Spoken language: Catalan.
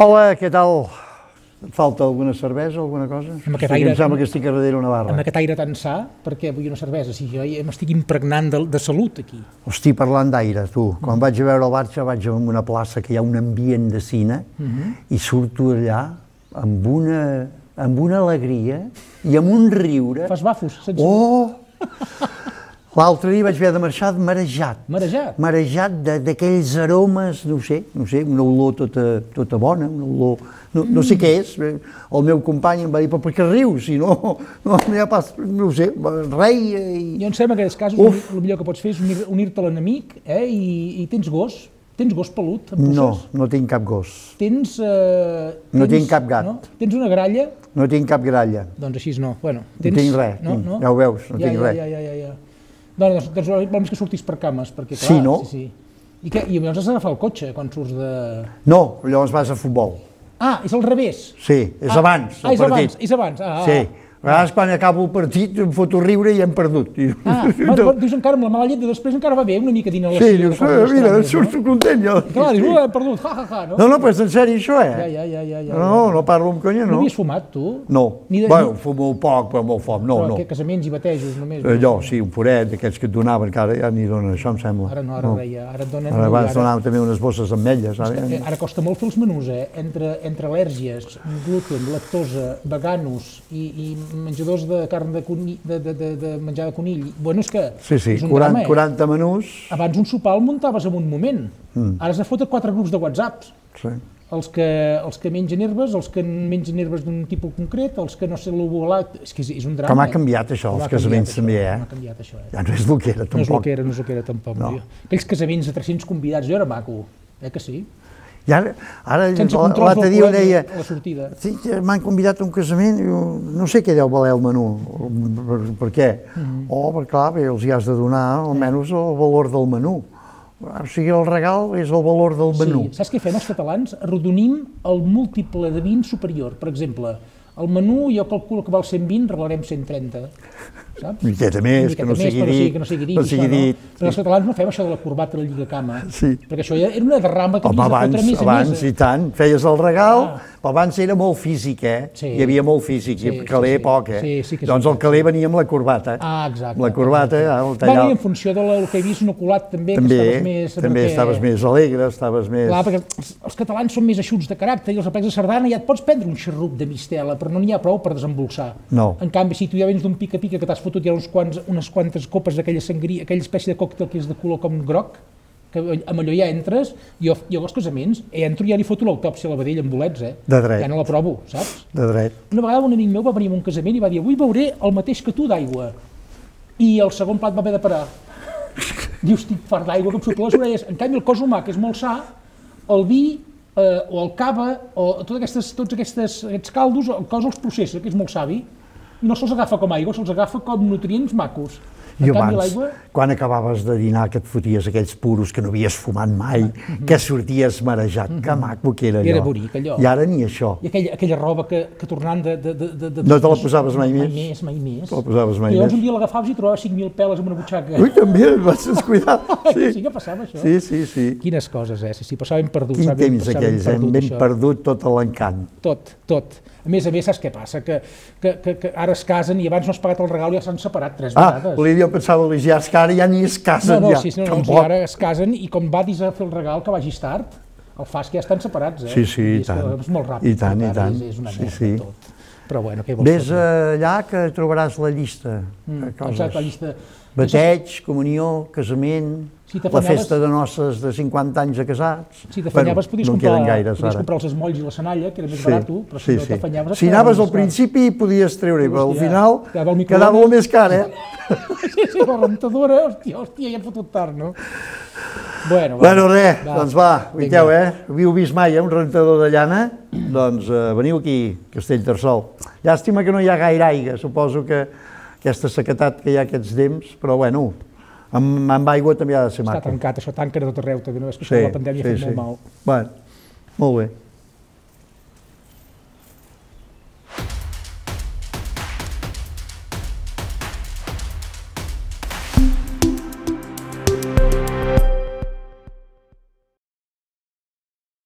Hola, què tal? Et falta alguna cervesa, alguna cosa? Em sembla que estic a darrere una barra. Amb aquest aire tan sa, per què vull una cervesa? Si jo m'estic impregnant de salut aquí. Hosti, parlant d'aire, tu. Quan vaig a veure el Barça vaig a una plaça que hi ha un ambient de cine i surto allà amb una alegria i amb un riure. Fas bafos? Oh! L'altre dia vaig haver de marxar marejat. Marejat? Marejat d'aquells aromes, no sé, una olor tota bona, una olor... No sé què és. El meu company em va dir, però per què rius? Si no n'hi ha pas, no sé, reia i... Jo em sembla que en aquests casos el millor que pots fer és unir-te a l'enemic i tens gos. Tens gos pelut? No tinc cap gos. Tens... No tinc cap gat. Tens una gralla? No tinc cap gralla. Doncs així no. No tinc res, ja ho veus, no tinc res. Ja. Doncs vols que sortis per cames, perquè clar... Sí, no? I llavors has d'agafar el cotxe quan surts de... No, llavors vas a futbol. Ah, és al revés? Sí, és abans del partit. És abans. Sí. A vegades quan acabo el partit em foto a riure i hem perdut. Dius encara amb la mala llet de després encara va bé una mica dinar la sí, dius, mira, surto content jo. Clar, dius, hem perdut, no? No, però és en sèrio això, Ja. No parlo amb conya, no. No havies fumat, tu? No. Bueno, fumo poc, però molt fort, no. Però què, casaments i batejos només? Allò, sí, un foret, d'aquells que et donaven, que ara ja n'hi donen, això em sembla. Ara no, ara reia, ara et donen... Ara abans donaven també unes bosses amb ametlles. Ara costa molt fer els menús, entre al·lèrgies, gluten, lactosa, veganos i menjadors de carn de menjar de conill. Bueno, és que és un drama, 40 menús. Abans un sopar el muntaves en un moment. Ara has de fotre 4 grups de WhatsApps. Els que mengen herbes, els que mengen herbes d'un tipus concret, els que no sé l'ovolat... És que és un drama. Com ha canviat això, els casaments també, Com ha canviat això, Ja no és el que era, tampoc. No és el que era, tampoc. Aquells casaments de 300 convidats, jo era maco, que sí? I ara l'altre dia deia, m'han convidat a un casament, no sé què deu valer el menú, per què? Perquè clar, els hi has de donar almenys el valor del menú. O sigui, el regal és el valor del menú. Sí, saps què fem els catalans? Arrodonim el múltiple de 20 superior. Per exemple, el menú jo calculo que val 120, regalarem 130. Saps? Una miqueta més, que no sigui dit. Però els catalans no fem això de la corbata i la lligacama, perquè això era una derrama que havies de fotre més a més. Abans, i tant, feies el regal, però abans era molt físic, Hi havia molt físic, i caler poc, Doncs el caler venia amb la corbata. Ah, exacte. La corbata, el tallar... Va, i en funció del que he vist inoculat també, també estaves més alegre, estaves més... Clar, perquè els catalans són més eixuts de caràcter i els aplecs de sardana ja et pots prendre un xarrup de mistela, però no n'hi ha prou per desembolsar. No. En canvi, si tu ja vens d'un pica-pica que t'has fotut ja unes quantes copes d'aquella sangria, aquella espècie de còctel que és de color com groc, que amb allò ja entres, jo als casaments entro i ja li foto l'autòpsia a la vedella amb bolets, De dret. Ja no la provo, saps? De dret. Una vegada un amic meu va venir a un casament i va dir, avui beuré el mateix que tu d'aigua. I el segon plat va haver de parar. Diu, estic fart d'aigua que em surt per les orelles. En canvi, el cos humà, que és molt sa, el vi o el cava o tots aquests caldos, el cos els processa, que és molt savi, i no se'ls agafa com aigua, se'ls agafa com nutrients macos. I abans, quan acabaves de dinar, que et foties aquells puros que no havies fumat mai, que sorties marejat, que maco que era allò. Era bonic, allò. I ara ni això. I aquella roba que tornant de... No te la posaves mai més? Mai més. Te la posaves mai més. I llavors un dia l'agafaves i trobaves 5.000 peles en una butxaca. Ui, també, et vas descuidar. Sí que passava això. Sí. Quines coses, Sí, passàvem perdut. Quin temps aquells, hem ben perdut tot l'encant. Tot. A més, saps què passa? Que ara es casen i abans no has pagat el regal i ja s'han separat 3 vegades. Jo pensava, és que ara ja ni es casen. No, ara es casen i com vadis a fer el regal que vagis tard, el fas que ja estan separats. Sí, i tant. És molt ràpid. I tant. És una merda tot. Però bueno, què vols fer? Vés allà que trobaràs la llista. Exacte, la llista. Bateig, comunió, casament, la festa de noces de 50 anys de casats. Si t'afanyaves podies comprar els esmolls i la senalla, que era més barat, però si no t'afanyaves... Si anaves al principi podies treure, però al final quedava molt més car, Sí, la rentadora, hòstia, ja he fotut tard, no? Bueno, res, doncs va, uiteu, havíeu vist mai un rentador de llana? Doncs veniu aquí, Castellterçol. Llàstima que no hi ha gaire aigua, suposo que aquesta sequedat que hi ha aquests temps, però bueno, amb aigua també ha de ser maco. Està tancat, això tanca de tot arreu, també no és que això de la pandèmia ha fet molt mal. Bueno, molt bé.